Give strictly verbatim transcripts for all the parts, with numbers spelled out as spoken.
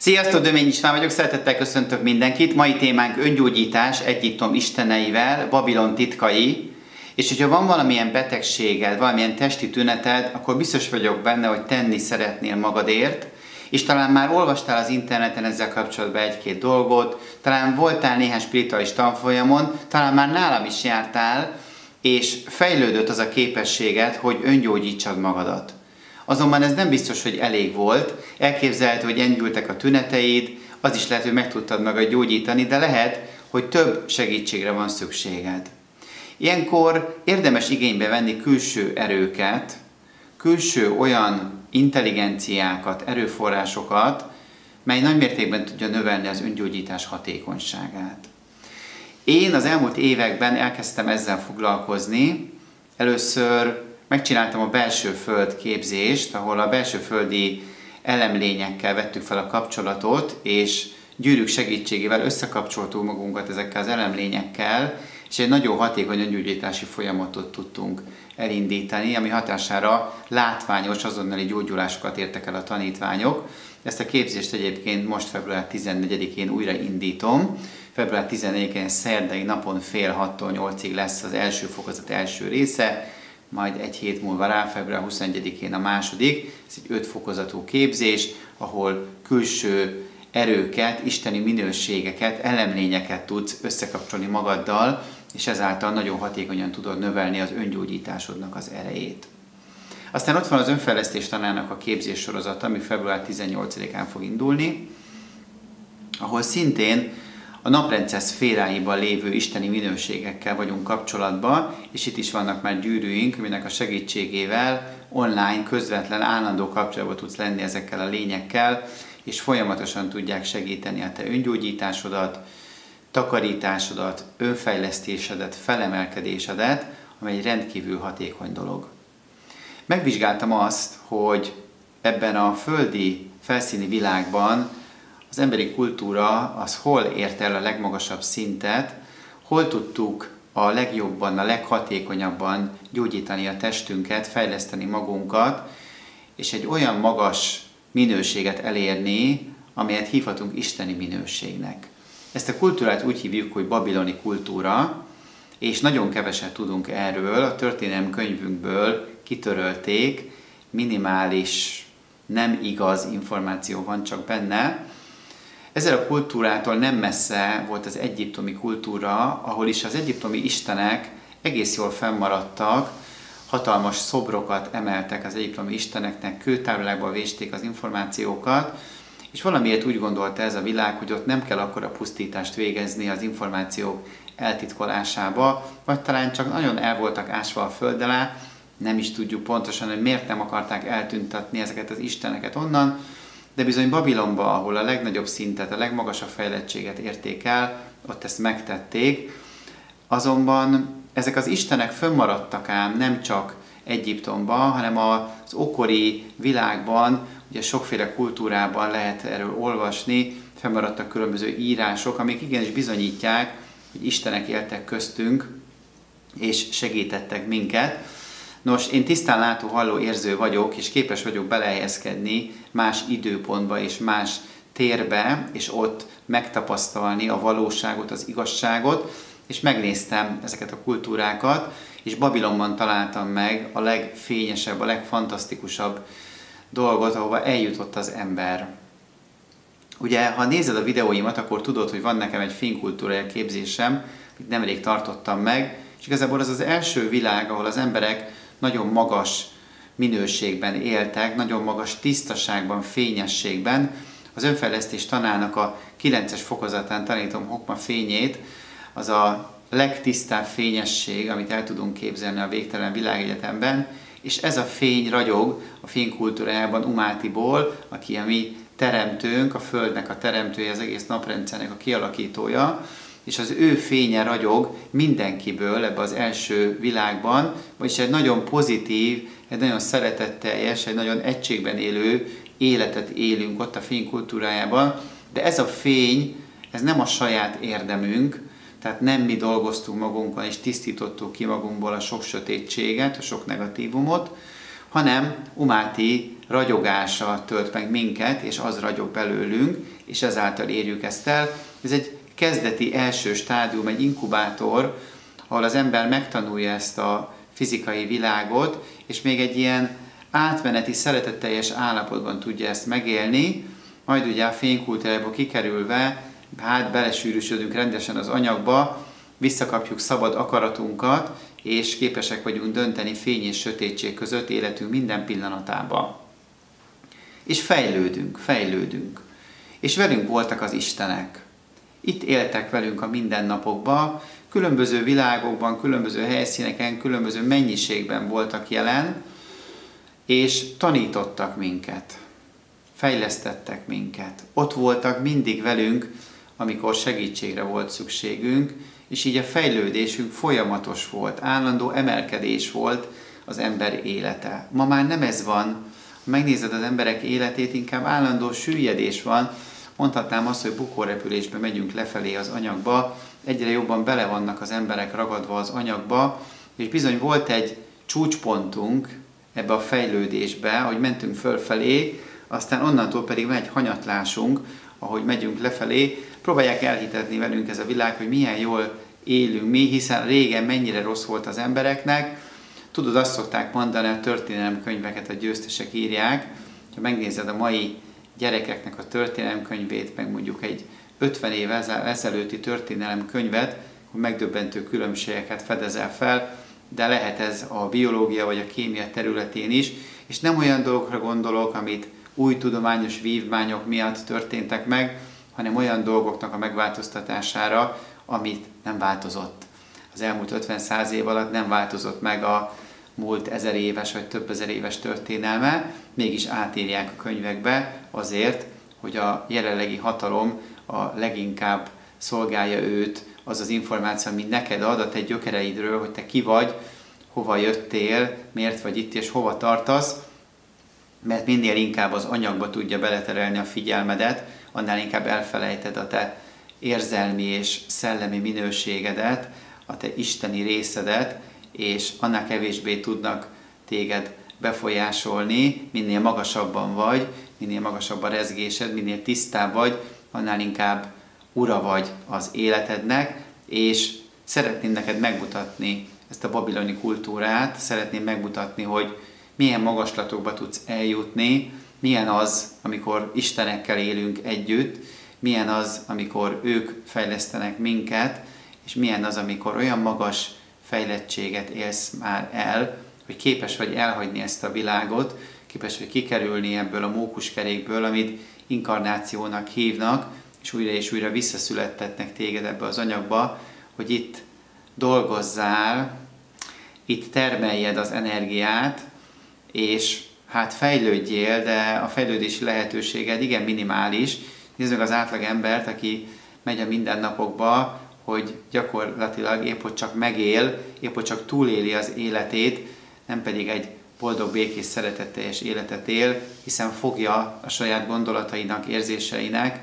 Sziasztok, Dömény István vagyok, szeretettel köszöntök mindenkit. Mai témánk öngyógyítás Egyiptom isteneivel, Babilon titkai. És hogyha van valamilyen betegséged, valamilyen testi tüneted, akkor biztos vagyok benne, hogy tenni szeretnél magadért, és talán már olvastál az interneten ezzel kapcsolatban egy-két dolgot, talán voltál néhány spirituális tanfolyamon, talán már nálam is jártál, és fejlődött az a képességed, hogy öngyógyítsad magadat. Azonban ez nem biztos, hogy elég volt. Elképzelhető, hogy enyhültek a tüneteid, az is lehet, hogy meg tudtad magad gyógyítani, de lehet, hogy több segítségre van szükséged. Ilyenkor érdemes igénybe venni külső erőket, külső olyan intelligenciákat, erőforrásokat, mely nagymértékben tudja növelni az öngyógyítás hatékonyságát. Én az elmúlt években elkezdtem ezzel foglalkozni. Először megcsináltam a belső föld képzést, ahol a belső földi elemlényekkel vettük fel a kapcsolatot, és gyűrűk segítségével összekapcsoltuk magunkat ezekkel az elemlényekkel, és egy nagyon hatékony öngyógyítási folyamatot tudtunk elindítani, ami hatására látványos, azonnali gyógyulásokat értek el a tanítványok. Ezt a képzést egyébként most február tizennegyedikén újra indítom. február tizennegyedikén szerdai napon fél hattól nyolcig lesz az első fokozat első része, majd egy hét múlva rá, február huszonegyedikén a második. Ez egy öt fokozatú képzés, ahol külső erőket, isteni minőségeket, elemlényeket tudsz összekapcsolni magaddal, és ezáltal nagyon hatékonyan tudod növelni az öngyógyításodnak az erejét. Aztán ott van az önfejlesztés tanának a képzés sorozata, ami február tizennyolcadikán fog indulni, ahol szintén a naprendszer szféráiban lévő isteni minőségekkel vagyunk kapcsolatban, és itt is vannak már gyűrűink, aminek a segítségével online, közvetlen, állandó kapcsolatban tudsz lenni ezekkel a lényekkel, és folyamatosan tudják segíteni a te öngyógyításodat, takarításodat, önfejlesztésedet, felemelkedésedet, amely egy rendkívül hatékony dolog. Megvizsgáltam azt, hogy ebben a földi, felszíni világban az emberi kultúra az hol ért el a legmagasabb szintet, hol tudtuk a legjobban, a leghatékonyabban gyógyítani a testünket, fejleszteni magunkat, és egy olyan magas minőséget elérni, amelyet hívhatunk isteni minőségnek. Ezt a kultúrát úgy hívjuk, hogy babiloni kultúra, és nagyon keveset tudunk erről, a történelmi könyvünkből kitörölték, minimális, nem igaz információ van csak benne. Ezzel a kultúrától nem messze volt az egyiptomi kultúra, ahol is az egyiptomi istenek egész jól fennmaradtak, hatalmas szobrokat emeltek az egyiptomi isteneknek, kőtáblákba vésték az információkat, és valamiért úgy gondolta ez a világ, hogy ott nem kell akkora pusztítást végezni az információk eltitkolásába, vagy talán csak nagyon el voltak ásva a föld alá, nem is tudjuk pontosan, hogy miért nem akarták eltüntetni ezeket az isteneket onnan, de bizony Babilonba, ahol a legnagyobb szintet, a legmagasabb fejlettséget érték el, ott ezt megtették. Azonban ezek az istenek fönnmaradtak ám nem csak Egyiptomban, hanem az ókori világban, ugye sokféle kultúrában lehet erről olvasni, fennmaradtak különböző írások, amik igenis bizonyítják, hogy istenek éltek köztünk, és segítettek minket. Nos, én tisztán látó, halló, érző vagyok, és képes vagyok belehelyezkedni más időpontba és más térbe, és ott megtapasztalni a valóságot, az igazságot, és megnéztem ezeket a kultúrákat, és Babilonban találtam meg a legfényesebb, a legfantasztikusabb dolgot, ahova eljutott az ember. Ugye, ha nézed a videóimat, akkor tudod, hogy van nekem egy fénykultúra képzésem, amit nemrég tartottam meg, és igazából az az első világ, ahol az emberek nagyon magas minőségben éltek, nagyon magas tisztaságban, fényességben. Az önfejlesztés tanának a kilences fokozatán tanítom Hokma fényét, az a legtisztább fényesség, amit el tudunk képzelni a végtelen világegyetemben, és ez a fény ragyog a fénykultúrájában Umátiból, aki a mi teremtőnk, a Földnek a teremtője, az egész naprendszernek a kialakítója, és az ő fénye ragyog mindenkiből ebbe az első világban, vagyis egy nagyon pozitív, egy nagyon szeretetteljes, egy nagyon egységben élő életet élünk ott a fénykultúrájában, de ez a fény, ez nem a saját érdemünk, tehát nem mi dolgoztunk magunkon és tisztítottuk ki magunkból a sok sötétséget, a sok negatívumot, hanem Umáti ragyogása tölt meg minket, és az ragyog belőlünk, és ezáltal érjük ezt el. Ez egy kezdeti első stádium, egy inkubátor, ahol az ember megtanulja ezt a fizikai világot, és még egy ilyen átmeneti, szeretetteljes állapotban tudja ezt megélni, majd ugye a fénykultúrából kikerülve, hát belesűrűsödünk rendesen az anyagba, visszakapjuk szabad akaratunkat, és képesek vagyunk dönteni fény és sötétség között életünk minden pillanatában. És fejlődünk, fejlődünk. És velünk voltak az istenek. Itt éltek velünk a mindennapokban, különböző világokban, különböző helyszíneken, különböző mennyiségben voltak jelen, és tanítottak minket, fejlesztettek minket. Ott voltak mindig velünk, amikor segítségre volt szükségünk, és így a fejlődésünk folyamatos volt, állandó emelkedés volt az ember élete. Ma már nem ez van. Ha megnézed az emberek életét, inkább állandó süllyedés van. Mondhatnám azt, hogy bukórepülésbe megyünk lefelé az anyagba, egyre jobban bele vannak az emberek ragadva az anyagba, és bizony volt egy csúcspontunk ebbe a fejlődésbe, ahogy mentünk fölfelé, aztán onnantól pedig van egy hanyatlásunk, ahogy megyünk lefelé, próbálják elhitetni velünk ez a világ, hogy milyen jól élünk mi, hiszen régen mennyire rossz volt az embereknek. Tudod, azt szokták mondani, a történelemkönyveket a győztesek írják, ha megnézed a mai gyerekeknek a történelemkönyvét, meg mondjuk egy ötven év ezelőtti történelemkönyvet, hogy megdöbbentő különbségeket fedezel fel, de lehet ez a biológia vagy a kémia területén is, és nem olyan dolgokra gondolok, amit új tudományos vívmányok miatt történtek meg, hanem olyan dolgoknak a megváltoztatására, amit nem változott. Az elmúlt ötven-száz év alatt nem változott meg a múlt ezer éves vagy több ezer éves történelme, mégis átírják a könyvekbe azért, hogy a jelenlegi hatalom a leginkább szolgálja őt, az az információ, ami neked ad a te gyökereidről, hogy te ki vagy, hova jöttél, miért vagy itt és hova tartasz, mert minél inkább az anyagba tudja beleterelni a figyelmedet, annál inkább elfelejted a te érzelmi és szellemi minőségedet, a te isteni részedet, és annál kevésbé tudnak téged befolyásolni, minél magasabban vagy, minél magasabb a rezgésed, minél tisztább vagy, annál inkább ura vagy az életednek, és szeretném neked megmutatni ezt a babiloni kultúrát, szeretném megmutatni, hogy milyen magaslatokba tudsz eljutni, milyen az, amikor istenekkel élünk együtt, milyen az, amikor ők fejlesztenek minket, és milyen az, amikor olyan magas fejlettséget élsz már el, hogy képes vagy elhagyni ezt a világot, képes vagy kikerülni ebből a mókuskerékből, amit inkarnációnak hívnak, és újra és újra visszaszülettetnek téged ebbe az anyagba, hogy itt dolgozzál, itt termeljed az energiát, és hát fejlődjél, de a fejlődési lehetőséged igen minimális. Nézd meg az átlag embert, aki megy a mindennapokba, hogy gyakorlatilag épp hogy csak megél, épp hogy csak túléli az életét, nem pedig egy boldog, békés, szeretetteljes életet él, hiszen fogja a saját gondolatainak, érzéseinek,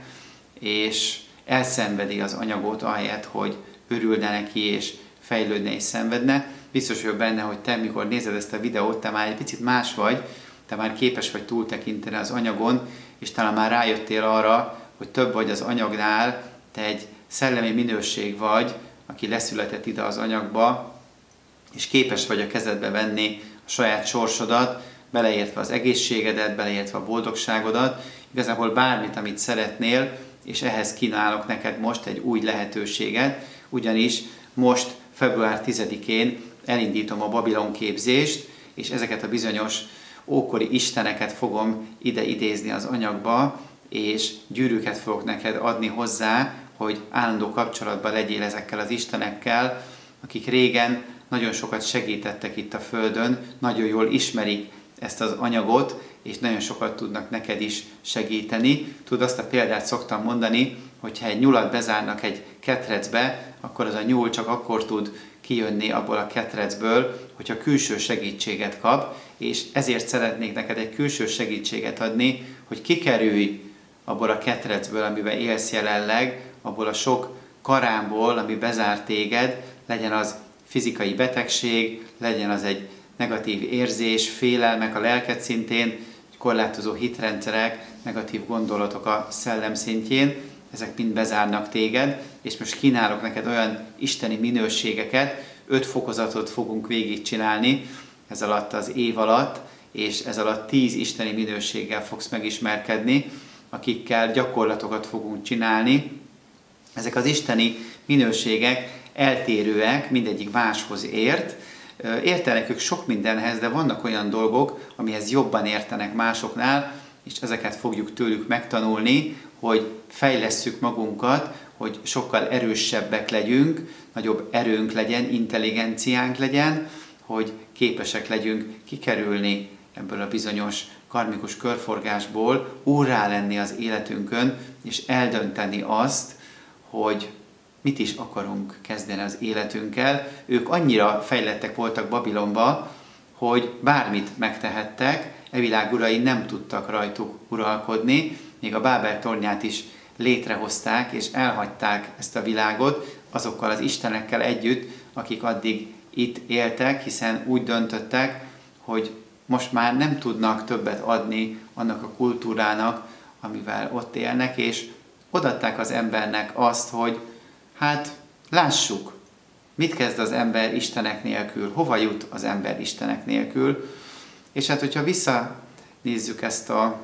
és elszenvedi az anyagot, ahelyett, hogy örülne neki, és fejlődne és szenvedne. Biztos vagyok benne, hogy te, mikor nézed ezt a videót, te már egy picit más vagy, te már képes vagy túltekinteni az anyagon, és talán már rájöttél arra, hogy több vagy az anyagnál, te egy szellemi minőség vagy, aki leszületett ide az anyagba, és képes vagy a kezedbe venni a saját sorsodat, beleértve az egészségedet, beleértve a boldogságodat, igazából bármit, amit szeretnél, és ehhez kínálok neked most egy új lehetőséget, ugyanis most február tizedikén elindítom a Babilon képzést, és ezeket a bizonyos ókori isteneket fogom ide idézni az anyagba, és gyűrűket fogok neked adni hozzá, hogy állandó kapcsolatban legyél ezekkel az istenekkel, akik régen nagyon sokat segítettek itt a Földön, nagyon jól ismerik ezt az anyagot, és nagyon sokat tudnak neked is segíteni. Tudod, azt a példát szoktam mondani, hogyha egy nyulat bezárnak egy ketrecbe, akkor az a nyúl csak akkor tud kijönni abból a ketrecből, hogyha külső segítséget kap, és ezért szeretnék neked egy külső segítséget adni, hogy kikerülj abból a ketrecből, amiben élsz jelenleg, abból a sok karámból, ami bezár téged, legyen az fizikai betegség, legyen az egy negatív érzés, félelmek a lelked szintén, korlátozó hitrendszerek, negatív gondolatok a szellem szintjén, ezek mind bezárnak téged, és most kínálok neked olyan isteni minőségeket, öt fokozatot fogunk végigcsinálni ez alatt az év alatt, és ez alatt tíz isteni minőséggel fogsz megismerkedni, akikkel gyakorlatokat fogunk csinálni. Ezek az isteni minőségek eltérőek, mindegyik máshoz ért. Értenek ők sok mindenhez, de vannak olyan dolgok, amihez jobban értenek másoknál, és ezeket fogjuk tőlük megtanulni, hogy fejlesszük magunkat, hogy sokkal erősebbek legyünk, nagyobb erőnk legyen, intelligenciánk legyen, hogy képesek legyünk kikerülni ebből a bizonyos karmikus körforgásból, úrrá lenni az életünkön, és eldönteni azt, hogy mit is akarunk kezdeni az életünkkel. Ők annyira fejlettek voltak Babilonba, hogy bármit megtehettek, e világ urai nem tudtak rajtuk uralkodni, még a Bábel tornyát is létrehozták, és elhagyták ezt a világot azokkal az istenekkel együtt, akik addig itt éltek, hiszen úgy döntöttek, hogy most már nem tudnak többet adni annak a kultúrának, amivel ott élnek, és odaadták az embernek azt, hogy hát lássuk, mit kezd az ember Istenek nélkül, hova jut az ember Istenek nélkül. És hát, hogyha visszanézzük ezt a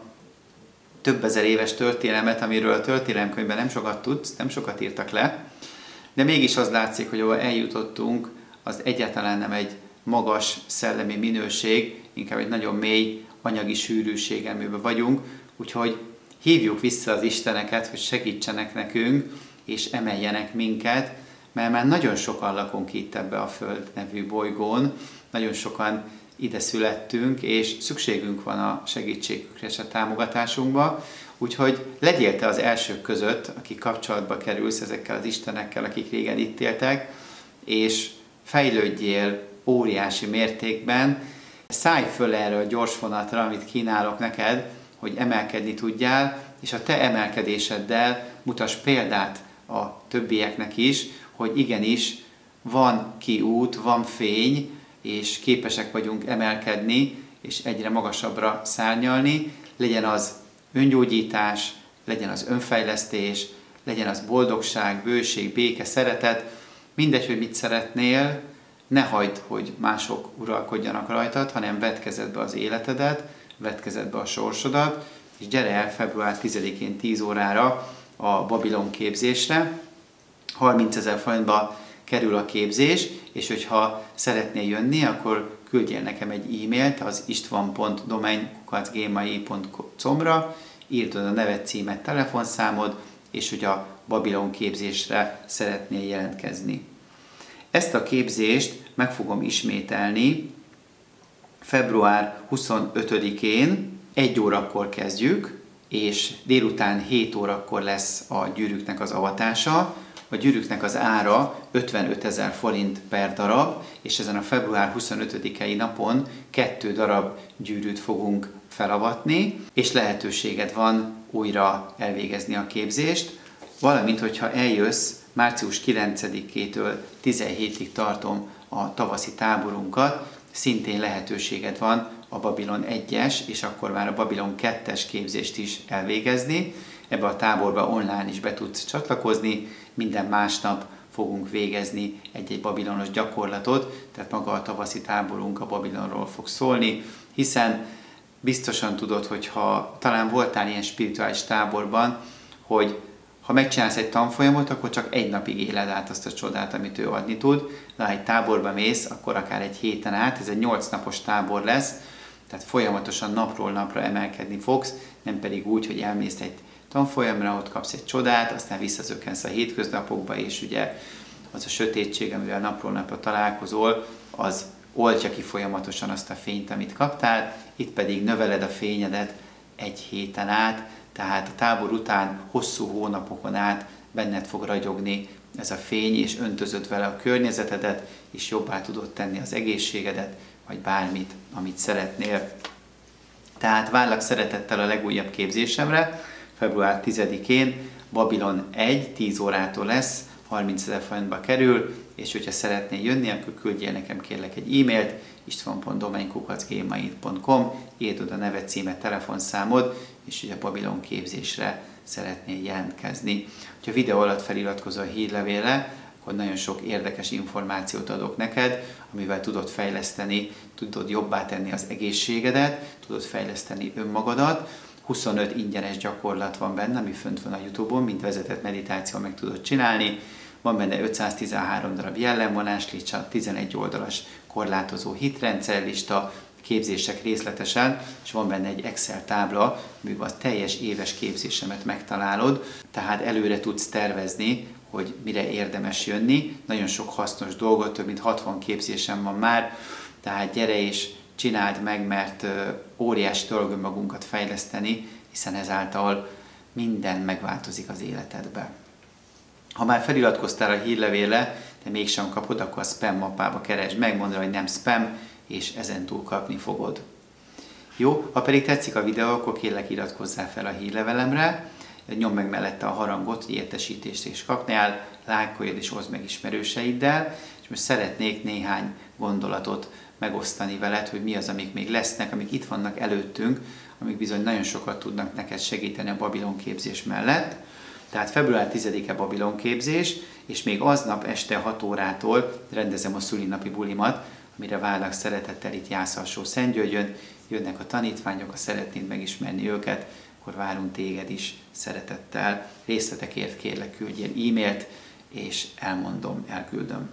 több ezer éves történelmet, amiről a történelemkönyvben nem sokat tudsz, nem sokat írtak le, de mégis az látszik, hogy ahol eljutottunk, az egyáltalán nem egy magas szellemi minőség, inkább egy nagyon mély anyagi sűrűség, amiben vagyunk, úgyhogy hívjuk vissza az isteneket, hogy segítsenek nekünk, és emeljenek minket, mert már nagyon sokan lakunk itt ebbe a Föld nevű bolygón, nagyon sokan ide születtünk, és szükségünk van a segítségükre és a támogatásunkba, úgyhogy legyél te az elsők között, aki kapcsolatba kerülsz ezekkel az istenekkel, akik régen itt éltek, és fejlődjél óriási mértékben, szállj föl erre a gyors vonatra, amit kínálok neked, hogy emelkedni tudjál, és a te emelkedéseddel mutass példát a többieknek is, hogy igenis van kiút, van fény, és képesek vagyunk emelkedni, és egyre magasabbra szárnyalni, legyen az öngyógyítás, legyen az önfejlesztés, legyen az boldogság, bőség, béke, szeretet, mindegy, hogy mit szeretnél, ne hagyd, hogy mások uralkodjanak rajtad, hanem vedd kezedbe az életedet, vedd kezedbe a sorsodat, és gyere el február tizedikén tíz órára a Babilon képzésre. harmincezer forintba kerül a képzés, és hogyha szeretnél jönni, akkor küldjél nekem egy e-mailt az istvan pont domain kukac gmail pont com-ra, írd oda a neved, címet, telefonszámod, és hogy a Babilon képzésre szeretnél jelentkezni. Ezt a képzést meg fogom ismételni február huszonötödikén, egy órakor kezdjük, és délután hét órakor lesz a gyűrűknek az avatása. A gyűrűknek az ára ötvenötezer forint per darab, és ezen a február huszonötödikei napon kettő darab gyűrűt fogunk felavatni, és lehetőséged van újra elvégezni a képzést, valamint, hogyha eljössz, március kilencedikétől tizenhétig tartom a tavaszi táborunkat, szintén lehetőséged van a Babilon egyes, és akkor már a Babilon kettes képzést is elvégezni. Ebbe a táborba online is be tudsz csatlakozni, minden másnap fogunk végezni egy-egy babilonos gyakorlatot, tehát maga a tavaszi táborunk a Babilonról fog szólni, hiszen biztosan tudod, hogy ha talán voltál ilyen spirituális táborban, hogy ha megcsinálsz egy tanfolyamot, akkor csak egy napig éled át azt a csodát, amit ő adni tud, de ha egy táborba mész, akkor akár egy héten át, ez egy nyolc napos tábor lesz, tehát folyamatosan napról napra emelkedni fogsz, nem pedig úgy, hogy elmész egy tanfolyamra, ott kapsz egy csodát, aztán visszazökkensz a hétköznapokba, és ugye az a sötétség, amivel napról napra találkozol, az oltja ki folyamatosan azt a fényt, amit kaptál, itt pedig növeled a fényedet egy héten át, tehát a tábor után hosszú hónapokon át benned fog ragyogni ez a fény, és öntözöd vele a környezetedet, és jobbá tudod tenni az egészségedet, vagy bármit, amit szeretnél. Tehát várlak szeretettel a legújabb képzésemre, február tizedikén, Babilon egy, tíz órától lesz, harmincezer forintba kerül, és hogyha szeretnél jönni, akkor küldjél nekem kérlek egy e-mailt, istván pont domain kukac gmail pont com, írd oda nevet, címet, telefonszámod, és ugye a Babilon képzésre szeretnél jelentkezni. Ha a videó alatt feliratkozol a hírlevélre, akkor nagyon sok érdekes információt adok neked, amivel tudod fejleszteni, tudod jobbá tenni az egészségedet, tudod fejleszteni önmagadat. huszonöt ingyenes gyakorlat van benne, ami fönt van a YouTube-on, mint vezetett meditáció meg tudod csinálni. Van benne ötszáztizenhárom darab jellemvonáslista, tizenegy oldalas korlátozó hitrendszerlista, képzések részletesen, és van benne egy Excel tábla, amiben a teljes éves képzésemet megtalálod, tehát előre tudsz tervezni, hogy mire érdemes jönni. Nagyon sok hasznos dolgot, több mint hatvan képzésem van már, tehát gyere és csináld meg, mert óriási dolog önmagunkat fejleszteni, hiszen ezáltal minden megváltozik az életedbe. Ha már feliratkoztál a hírlevélre, de mégsem kapod, akkor a spam mappába keresd meg, mondd rá, hogy nem spam, és ezentúl kapni fogod. Jó, ha pedig tetszik a videó, akkor kérlek iratkozzál fel a hírlevelemre, nyomd meg mellette a harangot, hogy értesítést is kapnál, lájkoljad és oszd meg ismerőseiddel, és most szeretnék néhány gondolatot megosztani veled, hogy mi az, amik még lesznek, amik itt vannak előttünk, amik bizony nagyon sokat tudnak neked segíteni a Babilon képzés mellett. Tehát február tizedike Babilon képzés, és még aznap este hat órától rendezem a szülinapi bulimat, amire várlak szeretettel itt Jász-Alsó-Szentgyörgyön. Jönnek a tanítványok, ha szeretnéd megismerni őket, akkor várunk téged is szeretettel. Részletekért kérlek küldjél e-mailt, és elmondom, elküldöm.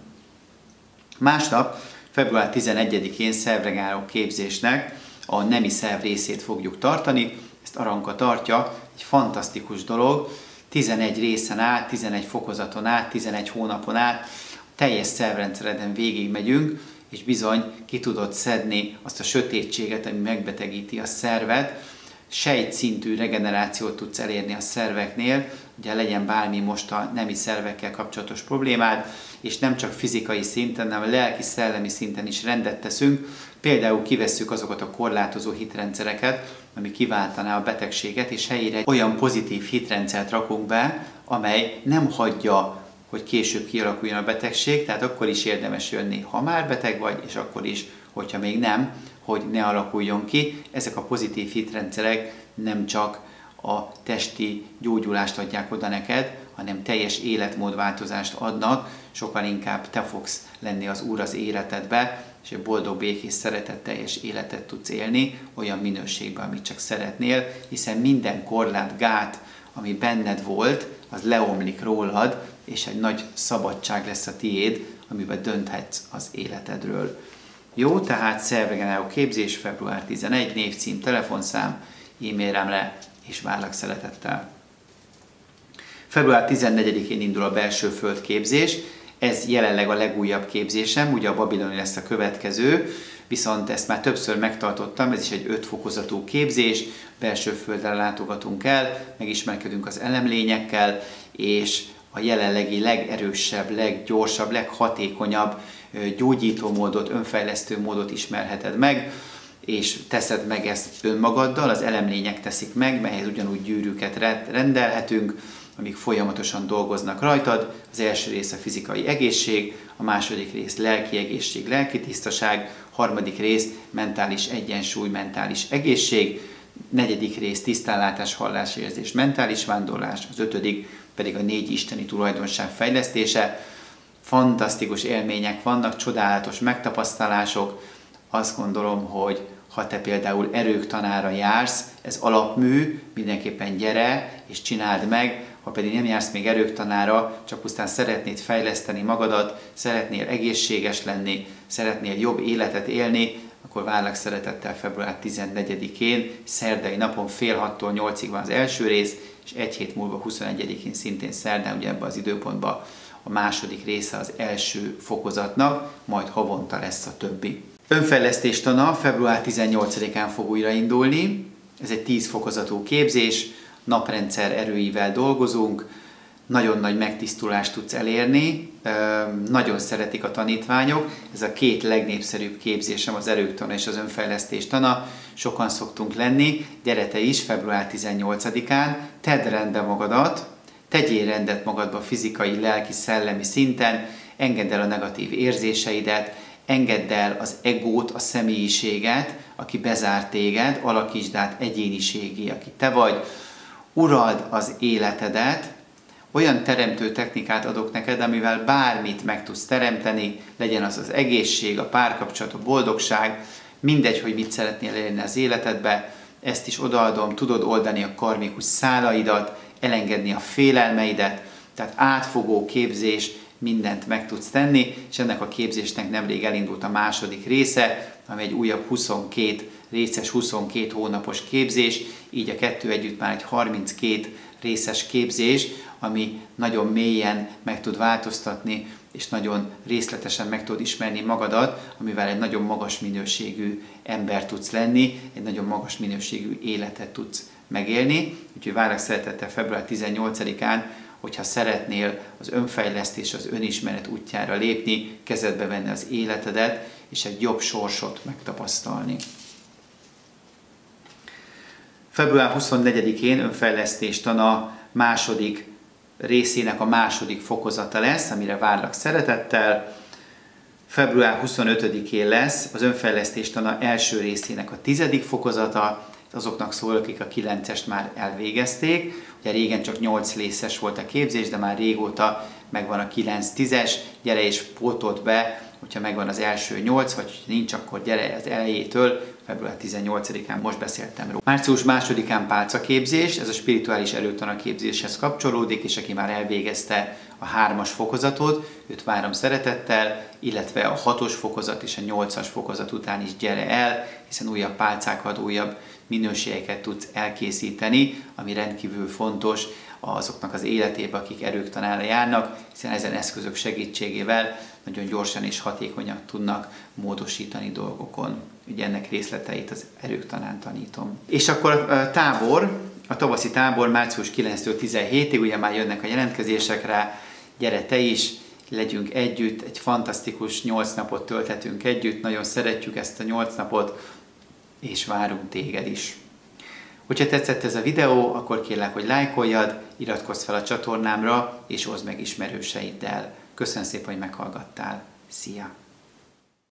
Másnap, február tizenegyedikén szervregáló képzésnek a nemi szerv részét fogjuk tartani. Ezt Aranka tartja, egy fantasztikus dolog. tizenegy részen át, tizenegy fokozaton át, tizenegy hónapon át, teljes szervrendszereden végig megyünk, és bizony ki tudod szedni azt a sötétséget, ami megbetegíti a szervet. Sejtszintű regenerációt tudsz elérni a szerveknél, ugye legyen bármi most a nemi szervekkel kapcsolatos problémád, és nem csak fizikai szinten, hanem lelki-szellemi szinten is rendet teszünk. Például kivesszük azokat a korlátozó hitrendszereket, ami kiváltaná a betegséget, és helyére olyan pozitív hitrendszert rakunk be, amely nem hagyja, hogy később kialakuljon a betegség, tehát akkor is érdemes jönni, ha már beteg vagy, és akkor is, hogyha még nem, hogy ne alakuljon ki. Ezek a pozitív hitrendszerek nem csak a testi gyógyulást adják oda neked, hanem teljes életmódváltozást adnak, sokkal inkább te fogsz lenni az úr az életedbe, és egy boldog, békés, szeretetteljes életet tudsz élni, olyan minőségben, amit csak szeretnél, hiszen minden korlát, gát, ami benned volt, az leomlik rólad, és egy nagy szabadság lesz a tiéd, amiben dönthetsz az életedről. Jó, tehát szervregáló képzés, február tizenegy, névcím, telefonszám, e-mailemre, és várlak szeretettel. február tizennegyedikén indul a belső földképzés, ez jelenleg a legújabb képzésem, ugye a Babiloni lesz a következő, viszont ezt már többször megtartottam, ez is egy öt fokozatú képzés, belső földre látogatunk el, megismerkedünk az elemlényekkel, és a jelenlegi legerősebb, leggyorsabb, leghatékonyabb gyógyító módot, önfejlesztő módot ismerheted meg, és teszed meg ezt önmagaddal, az elemlények teszik meg, melyhez ugyanúgy gyűrűket rendelhetünk, amik folyamatosan dolgoznak rajtad. Az első rész a fizikai egészség, a második rész lelki egészség, lelki tisztaság, harmadik rész mentális egyensúly, mentális egészség, negyedik rész tisztánlátás, hallásérzés, mentális vándorlás, az ötödik pedig a négy isteni tulajdonság fejlesztése. Fantasztikus élmények vannak, csodálatos megtapasztalások. Azt gondolom, hogy ha te például erők tanára jársz, ez alapmű, mindenképpen gyere és csináld meg. Ha pedig nem jársz még erők tanára, csak pusztán szeretnéd fejleszteni magadat, szeretnél egészséges lenni, szeretnél jobb életet élni, akkor várlak szeretettel február tizennegyedikén, szerdai napon fél hattól nyolcig van az első rész, és egy hét múlva huszonegyedikén szintén szerdán, ugye ebben az időpontban a második része az első fokozatnak, majd havonta lesz a többi. Önfejlesztés tana február tizennyolcadikán fog újraindulni, ez egy tíz fokozatú képzés, naprendszer erőivel dolgozunk, nagyon nagy megtisztulást tudsz elérni, nagyon szeretik a tanítványok, ez a két legnépszerűbb képzésem, az erőktana és az önfejlesztés tana, sokan szoktunk lenni, gyere te is február tizennyolcadikán, tedd rendbe magadat, tegyél rendet magadba fizikai, lelki, szellemi szinten, engedd el a negatív érzéseidet, engedd el az egót, a személyiséget, aki bezárt téged, alakítsd át egyéniségé, aki te vagy, urald az életedet, olyan teremtő technikát adok neked, amivel bármit meg tudsz teremteni, legyen az az egészség, a párkapcsolat, a boldogság, mindegy, hogy mit szeretnél elérni az életedbe, ezt is odaadom, tudod oldani a karmikus szálaidat, elengedni a félelmeidet, tehát átfogó képzés, mindent meg tudsz tenni, és ennek a képzésnek nemrég elindult a második része, ami egy újabb huszonkét részes, huszonkét hónapos képzés, így a kettő együtt már egy harminckét részes képzés, ami nagyon mélyen meg tud változtatni, és nagyon részletesen meg tudod ismerni magadat, amivel egy nagyon magas minőségű ember tudsz lenni, egy nagyon magas minőségű életet tudsz megélni. Úgyhogy várlak szeretettel február tizennyolcadikán, hogyha szeretnél az önfejlesztés, az önismeret útjára lépni, kezedbe venni az életedet, és egy jobb sorsot megtapasztalni. február huszonnegyedikén önfejlesztés tana második részének a második fokozata lesz, amire várlak szeretettel. február huszonötödikén lesz az önfejlesztés tana első részének a tizedik fokozata, azoknak szól, akik a kilencest már elvégezték. Ugye régen csak nyolc részes volt a képzés, de már régóta megvan a kilenc tízes, gyere és pótold be, hogyha megvan az első nyolc, vagy nincs, akkor gyere az elejétől, február tizennyolcadikán most beszéltem róla. március másodikán pálcaképzés, ez a spirituális előtana képzéshez kapcsolódik, és aki már elvégezte a hármas fokozatot, őt várom szeretettel, illetve a hatos fokozat és a nyolcas fokozat után is gyere el, hiszen újabb pálcákat, újabb minőségeket tudsz elkészíteni, ami rendkívül fontos azoknak az életében, akik erőktanára járnak, hiszen ezen eszközök segítségével nagyon gyorsan és hatékonyan tudnak módosítani dolgokon. Ugye ennek részleteit az erőktanán tanítom. És akkor a tábor, a tavaszi tábor március kilencedikétől tizenhétig, ugye már jönnek a jelentkezések rá, gyere te is, legyünk együtt, egy fantasztikus nyolc napot tölthetünk együtt, nagyon szeretjük ezt a nyolc napot, és várunk téged is. Hogyha tetszett ez a videó, akkor kérlek, hogy lájkoljad, iratkozz fel a csatornámra, és oszd meg ismerőseiddel. Köszönöm szépen, hogy meghallgattál. Szia!